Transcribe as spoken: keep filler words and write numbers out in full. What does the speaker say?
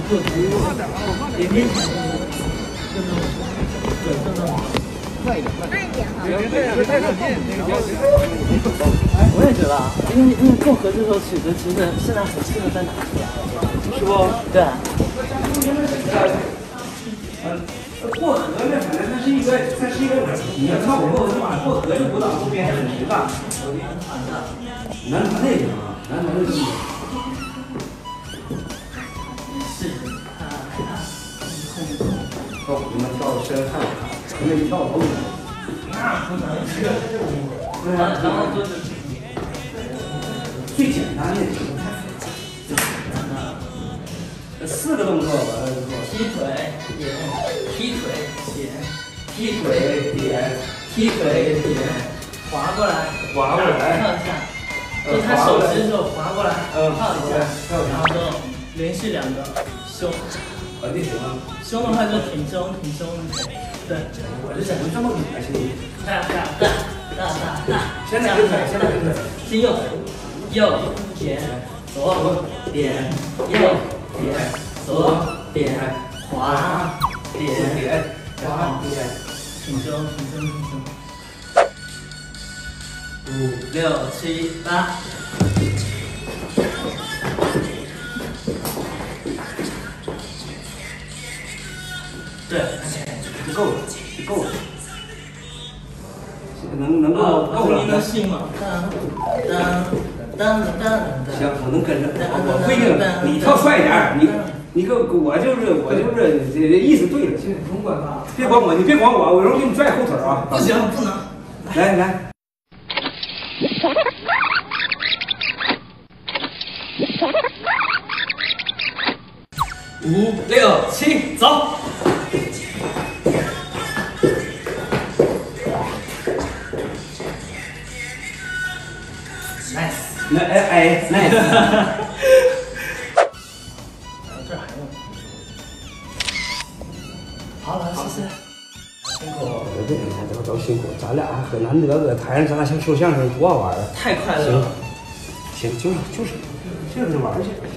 做足，连连起来，就那种，对，就那种，快一点，快一点哈。别太上劲，那个我也觉得啊，因为因为做合适的时候曲子其实现在很适合再拿出来，是不？对。 过河呢，反正它是一个，它是一个你要跳舞过是吧？过河的舞蹈周边很实的。男团那个啊，男团那个。是。哦，你们跳实在太好看了，那一跳动。那不能是。对啊，然后就是最简单的，太复杂。最简单的。四个动作完了之后， 踢腿点，踢腿点， 踢腿点， 踢腿点，滑过来， 滑过来， 跳一下，就他手持的时候滑过来， 嗯， 跳一下，然后就连续两个胸， 啊，这行吗？ 胸的话就挺胸挺胸，对， 我这怎么这么恶心？ 大大大大大大， 现在就腿，现在就腿， 是右腿，右点，左点，右。点左点滑点点滑点， 挺胸挺胸挺胸。五六七八。对， 就够了，就够了。能能够够了。 你能信吗？当当当当。 行，我能跟着。我不一定，你跳帅一点，你。你个我就是我就是这意思对了，行，不用管他，别管我，你别管我，我容易给你拽后腿啊！ 不行，不能。 来来， 五六七，走。nice， 那哎哎 nice。 这还用？好，来试试。辛苦了， 对对，都都辛苦，咱俩还很难得搁台上，咱俩像说相声多好玩啊！ 太快乐了。 行，行，就是就是就是玩去。